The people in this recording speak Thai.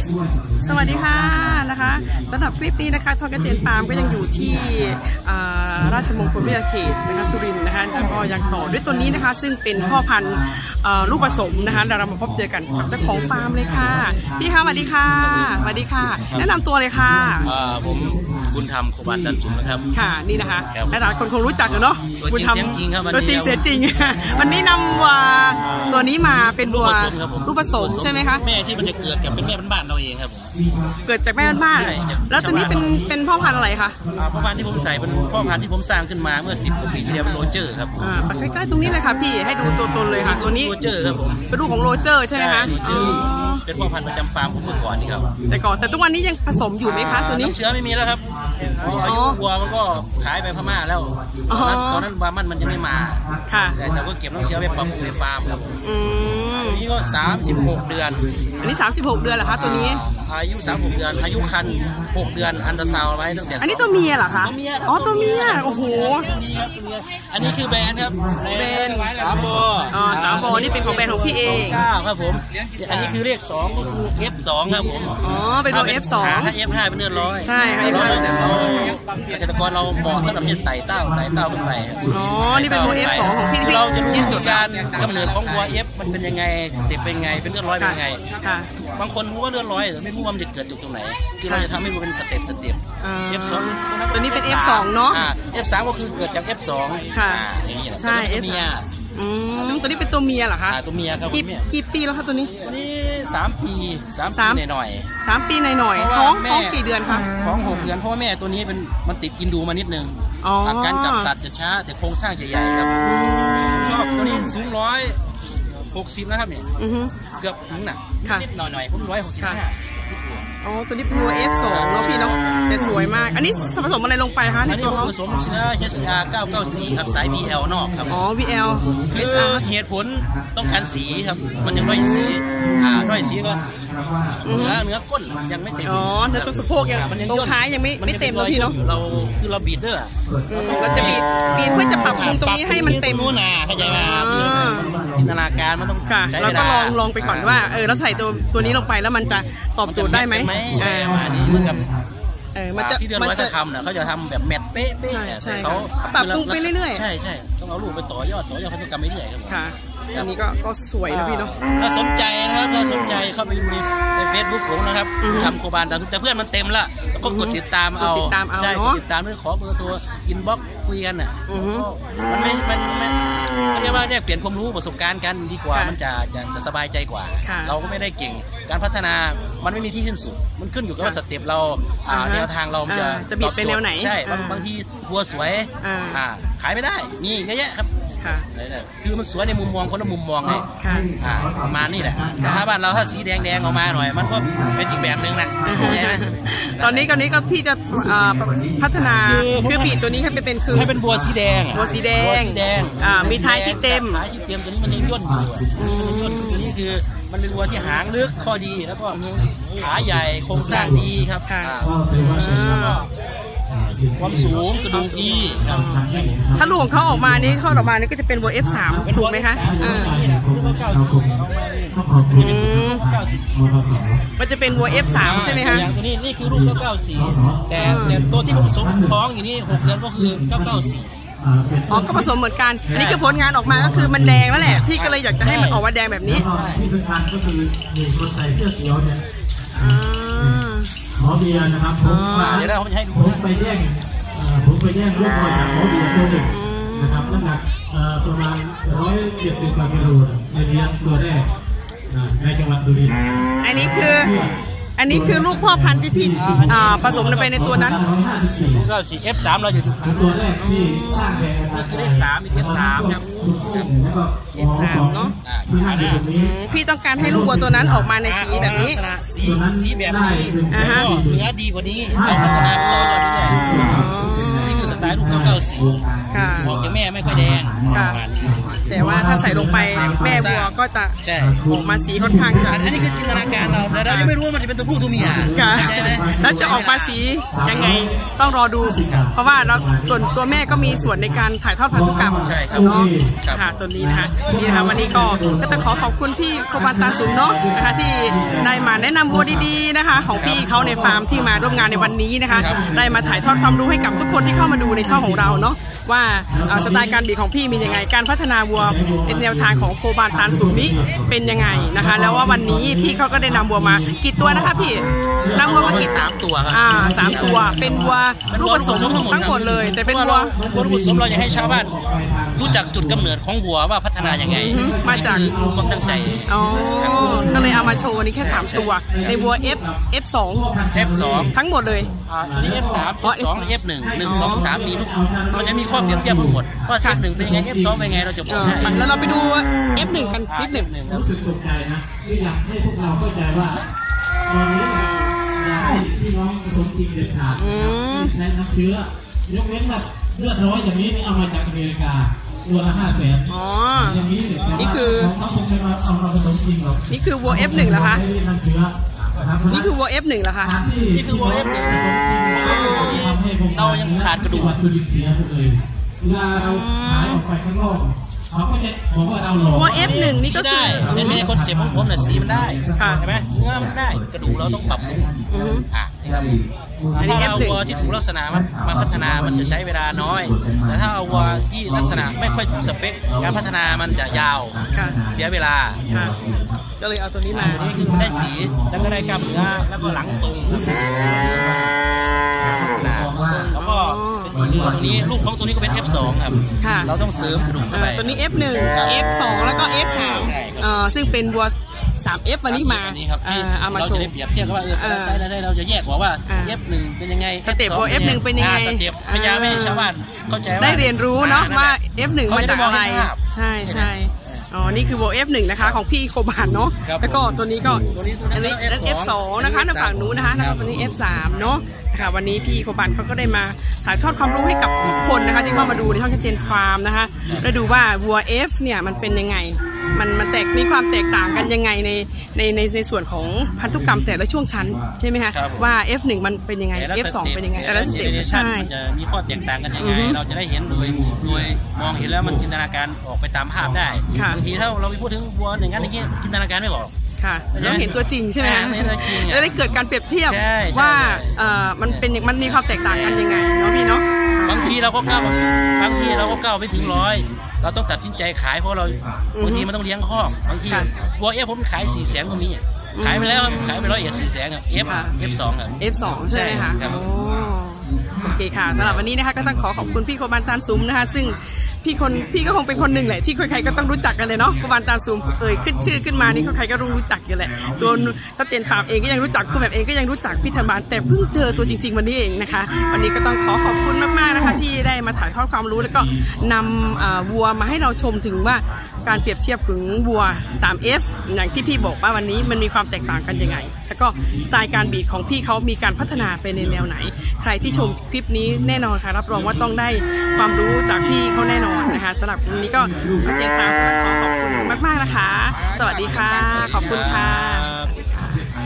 สวัสดีค่ะนะคะสำหรับคลิปนี้นะคะทอดกระเจนฟาร์มก็ยังอยู่ที่ราชมงคลวิทยาเขตนะคะสุรินทร์นะคะแล้วก็ยังต่อด้วยตัวนี้นะคะซึ่งเป็นพ่อพันธุ์ลูกผสมนะคะเรามาพบเจอกันกับเจ้าของฟาร์มเลยค่ะพี่คะสวัสดีค่ะสวัสดีค่ะแนะนำตัวเลยค่ะผมบุญธรรมโคบันดันจุนนะครับค่ะนี่นะคะหลายคนคงรู้จักเนาะบุญธรรมจริงครับตัวจริงเสียจริงวันนี้นำวัวตัวนี้มาเป็นวัวลูกผสมใช่ไหมคะแม่ที่มันจะเกิดกับเป็นแม่บ้านเราเองครับเกิดจากแม่บ้านแล้วตัวนี้เป็นพ่อพันธุ์อะไรคะพ่อพันธุ์ที่ผมใส่เป็นพ่อพันธุ์ที่ผมสร้างขึ้นมาเมื่อ10 กว่าปีที่แล้วเป็นโรเจอร์ครับใกล้ๆตรงนี้เลยค่ะพี่ให้ดูตัวตนเลยค่ะตัวนี้โรเจอร์ครับผมเป็นลูกของโรเจอร์ใช่ไหมคะเป็นพ่อพันธุ์ประจำฟาร์มผมเมื่อก่อนนี่ครับแต่ทุกวันนี้ยังผสมอยู่ไหมคะตัวนี้เชื้อไม่มีแล้วครับอายุวัวมันก็ขายไปพม่าแล้วตอนนั้นวามันยังไม่มาค่ะแต่ก็เก็บน้ำเชื้อไปปรับปรุงในฟาร์มครับนี่ก็36 เดือนอันนี้36 เดือนเหรอคะตัวนี้อายุ36 เดือนอายุคัน6 เดือนอันตราซาวไว้ตั้งแต่อันนี้ตัวเมียเหรอคะตัวเมียโอ้โหอันนี้คือแบรนด์ครับแบรนด์สามโบนี่เป็นของแบรนด์ของพี่เองครับผมอันนี้คือเลข2ก็คือ F2 ครับผมเป็นตัว F2 ถ้า F5 เป็นเนื้อร้อยใช่ค่ะ F5 เกษตรกรเราเหมาะสำหรับไต่เต้าขึ้นไปนี่เป็นตัว F2 ของพี่เราจะรู้จุดการกำเนิดของวัว F มันเป็นยังไงเด็กเป็นไงเป็นเลือดร้อยเป็นยังไงบางคนรู้ว่าเลือดร้อยแต่ไม่รู้ว่ามันจะเกิดจากตรงไหนที่เราจะทำให้มันเป็นสเต็ป F2 ตัวนี้เป็น F2 เนาะ F3 ก็คือเกิดจาก F2 ค่ะใช่ F3 ตัวนี้เป็นตัวเมียเหรอคะตัวเมียครับกี่ปีแล้วคะตัวนี้ 3 ปีหน่อย 3 ปีหน่อยท้องกี่เดือนคะท้อง6 เดือนเพราะว่าแม่ตัวนี้มันติดกินดูมานิดนึงการจับสัตว์จะช้าแต่โครงสร้างจะใหญ่ครับชอบตัวนี้สูง160นะครับเนี่ยเกือบถึงน่ะนิดหน่อยผม165 ตัวนี้เป็นวัว F2 เนาะพี่เนาะแต่สวยมากอันนี้ผสมอะไรลงไปคะในตัวเขาผสมเชื้อ HSR 994ครับสาย VL นอกครับ VL เหตุผลต้องการสีครับมันยังด้อยสีด้อยสีก็เนื้อก้นยังไม่เต็มเนื้อตัวสะโพกยังตรงท้ายยังไม่เต็มเลยพี่เนาะเราบีดเดอร์เราจะบีดเพื่อจะปรับปรุงตรงนี้ให้มันเต็มนู่นน่ะเข้าใจไหมจินตนาการมันต้องใช้เวลาเราก็ลองไปก่อนว่าเราใส่ตัวนี้ลงไปแล้วมันจะตอบโจทย์ได้ไหมอันนี้เหมือนกับมันจะที่เดือนวัฒนธรรมเนี่ยเขาจะทำแบบแมทเป๊ะๆเขาปรับปรุงไปเรื่อยๆใช่ต้องเอาลูกไปต่อยอดพันธุกรรมไปเรื่อยครับค่ะอันนี้ก็สวยนะพี่เนาะถ้าสนใจนะครับถ้าสนใจเข้าไปดูในเฟซบุ๊กผมนะครับทำโคบานแต่เพื่อนมันเต็มละก็กดติดตามเอาใช่กดติดตามด้วยขอเบอร์โทรอินบ็อกซ์คุยกันอ่ะมันเรียกว่าเรียกเปลี่ยนความรู้ประสบการณ์กันดีกว่ามันจะสบายใจกว่าเราก็ไม่ได้เก่งการพัฒนามันไม่มีที่สิ้นสุดมันขึ้นอยู่กับว่าสเต็ปเราแนวทางเราจะบีบไปแนวไหนใช่บางทีวัวสวยขายไม่ได้นี่เยอะแยะครับคือมันสวยในมุมมองคนละมุมมองไงประมาณนี้แหละแต่ถ้าบ้านเราถ้าสีแดงออกมาหน่อยมันก็เป็นอีกแบบนึงนะตอนนี้ก็พี่จะพัฒนาคือบีดตัวนี้ให้เป็นบัวสีแดงมีท้ายที่เต็มตัวนี้มันยังย่นอยู่ตัวนี้คือมันเป็นวัวที่หางลึกข้อดีแล้วก็ขาใหญ่โครงสร้างดีครับความสูงกระดูกดีถ้าลูกของเขาออกมานี่ก็จะเป็นวัว F3 ถูกไหมคะมันจะเป็นวัว F3 ใช่ไหมคะตัวนี้นี่คือลูก994แต่ตัวที่ผมผสมท้องอยู่นี่6 เดือนก็คือ994 ก็ผสมเหมือนกันอันนี้คือผลงานออกมาก็คือมันแดงแล้วแหละพี่ก็เลยอยากจะให้มันออกมาแดงแบบนี้ที่สำคัญก็คือคนใส่เสื้อเขียวเนี่ยหมอเบียร์นะครับผมไปแย่งลูกบอลจากหมอเบียร์ตัวหนึ่งนะครับน้ำหนักประมาณ170 กว่ากิโลในเลี้ยงตัวแรกในจังหวัดสุรินทร์อันนี้คือลูกพ่อพันธุ์ที่พี่ผสมไปในตัวนั้น F3 เราอยู่ตัวแรกที่สร้างแรงเลข3มี F3 ครับ F3 เนาะพี่ต้องการให้ลูกวัวตัวนั้นออกมาในสีแบบนี้สีแบบนี้เนื้อดีกว่านี้เราพัฒนาต่อยอดด้วยนี่คือสไตล์ลูก994 ออกจากแม่ไม่ค่อยแดงแต่ว่าถ้าใส่ลงไปแม่วัวก็จะออกมาสีค่อนข้างจะอันนี้คือจินตนาการเราแต่เรายังไม่รู้ว่ามันจะเป็นตัวผู้ตัวเมียแล้วจะออกมาสียังไงต้องรอดูเพราะว่าเราส่วนตัวแม่ก็มีส่วนในการถ่ายทอดพันธุกรรมเนาะค่ะตัวนี้นะคะนี่นะคะวันนี้ก็ต้องขอบคุณพี่โคบานตาสูงเนาะนะคะที่ได้มาแนะนำวัวดีๆนะคะของพี่เขาในฟาร์มที่มาร่วมงานในวันนี้นะคะได้มาถ่ายทอดความรู้ให้กับทุกคนที่เข้ามาดูในช่องของเราเนาะว่าสไตล์การบีของพี่มียังไงการพัฒนาวัวเป็นแนวทางของโคบานตาสูงนี้เป็นยังไงนะคะแล้วว่าวันนี้พี่เขาก็ได้นำวัวมากี่ตัวนะคะพี่นำวัวมากี่ 3 ตัวครับ 3 ตัวเป็นวัวลูกผสมทั้งหมดเลยแต่เป็นวัวลูกผสมเราอยากให้ชาวบ้านรู้จักจุดกำเนิดของวัวว่าพัฒนายังไงมาจากความตั้งใจก็เลยเอามาโชว์นี่แค่3ตัวในวัว F2 ทั้งหมดเลยนี่ F3 F2 F1 1 2 3มีทุกมันจะมีข้อเปรียบเทียบหมดว่า F1 เป็นยังไง F2 เป็นยังไงเราจะบอกได้แล้วเราไปดู F1 กันนิดหนึ่งรู้สึกตกใจนะคืออยากให้พวกเราเข้าใจว่าตอนนี้อยากให้พี่น้องผสมจริงเด็ดขาดใช้น้ำเชื้อยกเว้นแบบเลือดร้อยอย่างนี้เอามาจากอเมริกาตัวละ500,000อย่างนี้นี่คือเขาคงจะมาเอามาผสมจริงหรอกนี่คือวัว F1 เหรอคะนี่คือวัว F1 เหรอคะนี่คือวัว F1 เรายังขาดกระดูกเสียหมดเลยเวลาเราขายออกไปข้างนอกเขาก็จะบอกว่าเราหลอกวัว F1 นี่ก็คือในเซนคอนเซ็ปต์ของผมเนี่ยสีมันได้ใช่ไหมเนื้อมันได้กระดูกเราต้องปรับปรุงอันนี้ถ้าเอาวัวที่ถูกลักษณะมาพัฒนามันจะใช้เวลาน้อยแต่ถ้าเอาวัวที่ลักษณะไม่ค่อยถูกสเปคการพัฒนามันจะยาวเสียเวลาก็เลยเอาตัวนี้มานี่คือได้สีแล้วก็ได้กล้ามเนื้อแล้วก็หลังตรงแล้วก็ตัวนี้ลูกของตัวนี้ก็เป็น F2 ครับเราต้องเสริมกระดูกไปตัวนี้ F1 F2 แล้วก็ F3 ซึ่งเป็นวัว3F วันนี้มาเอามาโชว์เราจะได้เปรียบเทียบกันว่าไซส์เราจะแยกว่า F1 เป็นยังไงสเต็ปวัว F1 เป็นยังไงสเต็ปพยายามให้ชาวบ้านเข้าใจว่าได้เรียนรู้เนาะว่า F1 มาจากอะไรใช่นี่คือวัว F1 นะคะของพี่โคบานเนาะแล้วก็ตัวนี้ก็อันนี้ F2 นะคะทางฝั่งนู้นนะคะแล้วตัวนี้ F3 เนาะค่ะวันนี้พี่โคบานเขาก็ได้มาถ่ายทอดความรู้ให้กับทุกคนนะคะที่มาดูในช่องเจนฟาร์มนะคะและดูว่าวัว F เนี่ยมันเป็นยังไงมันมีความแตกต่างกันยังไงในส่วนของพันธุกรรมแต่ละช่วงชั้นใช่ไหมคะว่า F1 มันเป็นยังไง F2 เป็นยังไงแต่ละสเต็ปใช่มันจะมีข้อแตกต่างกันยังไงเราจะได้เห็นโดยมองเห็นแล้วมันจินตนาการออกไปตามภาพได้บางทีถ้าเราไปพูดถึงวัวอย่างนั้นอย่างนี้จินตนาการไม่ออกค่ะแล้วเห็นตัวจริงใช่ไหมแล้วได้เกิดการเปรียบเทียบว่ามันมีความแตกต่างกันยังไงเนาะพี่เนาะบางทีเราก็ก้าวไปถึง100เราต้องตัดสินใจขายเพราะเราบางทีมันต้องเลี้ยงข้อบางทีวัวผมขาย400,000ก็มีขายไปแล้วขายไป400,000 F2 ครับ F2 ใช่ไหมคะโอเคค่ะสำหรับวันนี้นะคะก็ต้องขอบคุณพี่โคบานตาซุ้มนะคะซึ่งพี่ก็คงเป็นคนหนึ่งแหละที่ใครๆก็ต้องรู้จักกันเลยเนาะโคบานตาซูมขึ้นชื่อขึ้นมานี่ใครก็รู้จักอยู่แหละตัวชัดเจนฟาร์มเองก็ยังรู้จักคุณแบบเองก็ยังรู้จักพี่ธรรมานแต่เพิ่งเจอตัวจริงๆวันนี้เองนะคะวันนี้ก็ต้องขอบคุณมากๆนะคะที่ได้มาถ่ายทอดความรู้แล้วก็นำวัวมาให้เราชมถึงว่าการเปรียบเทียบถึงวัว 3F อย่างที่พี่บอกว่าวันนี้มันมีความแตกต่างกันยังไงแล้วก็สไตล์การบีดของพี่เขามีการพัฒนาไปในแนวไหนใครที่ชมคลิปนี้แน่นอนค่ะรับรองว่าต้องได้ความรู้จากพี่เขาแน่นอนนะคะสำหรับวันนี้ก็เจนฟาร์มขอขอบคุณมากๆนะคะสวัสดีค่ะขอบคุณค่ะ